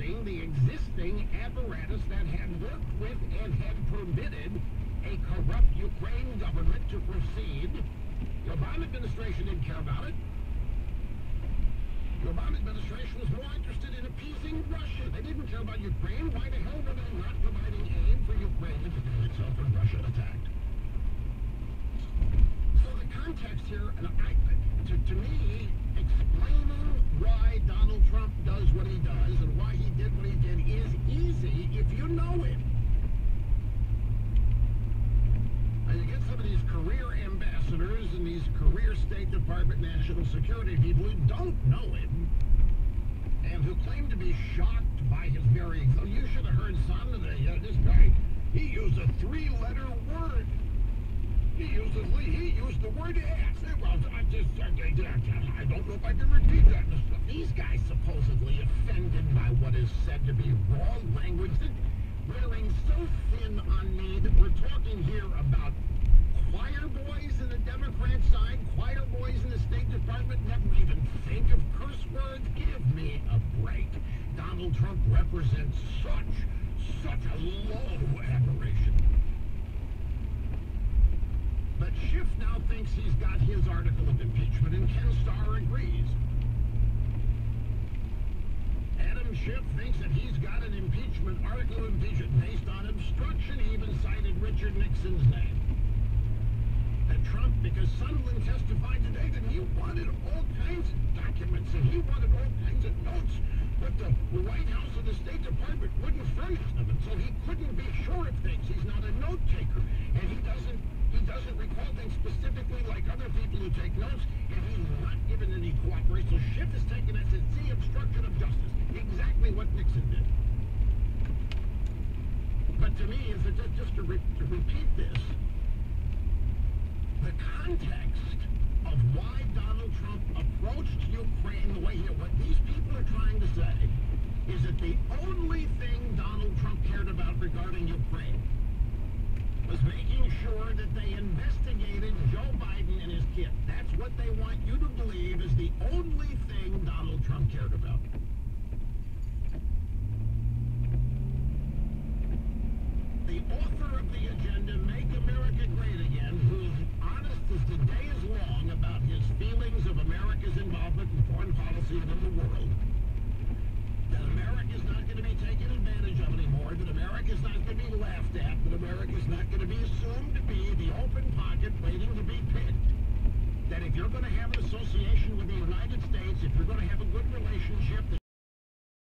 adjusting the existing apparatus that had worked with and had permitted a corrupt Ukraine government to proceed. The Obama administration didn't care about it. The Obama administration was more interested in appeasing Russia. They didn't care about Ukraine. Why the hell were they not providing aid for Ukraine to defend itself when Russia attacked? So the context here, and to me, explaining why Donald Trump does what he does and why he did what he did is easy if you know him. And you get some of these career ambassadors and these career State Department national security people who don't know him and who claim to be shocked by his very... Oh, you should have heard some of this guy. He used a 3-letter word. He used the word ass. Well, I don't know if I can repeat that. These guys supposedly offended by what is said to be raw language that wearing so thin on me that we're talking here about choir boys in the Democrat side, choir boys in the State Department, never even think of curse words. Give me a break. Donald Trump represents such a low aberration. But Schiff now thinks he's got his article of impeachment, and Ken Starr agrees. Adam Schiff thinks that he's got an article of impeachment based on obstruction. He even cited Richard Nixon's name. And Trump, because Sondland testified today that he wanted all kinds of documents and he wanted all kinds of notes, but the White House and the State Department wouldn't furnish them, and so he couldn't be sure of things. He's not a note taker, and he doesn't recall things specifically like other people who take notes, and he's not given any cooperation. So Schiff is taken as obstruction of justice, exactly what Nixon did. But to me, just to repeat this, the context of why Donald Trump approached Ukraine the way he did, what these people are trying to say is that the only thing Donald Trump cared about regarding Ukraine was making sure that they investigated Joe Biden and his kid. That's what they want you to believe is the only thing Donald Trump cared about. The author of the agenda, Make America Great Again, who's honest as the day is long about his feelings of America's involvement in foreign policy and in the world, that America's not going to be taken advantage of anymore, that America's not going to be laughed at, that America's not going to be assumed to be the open pocket waiting to be picked, that if you're going to have an association with the United States, if you're going to have a good relationship,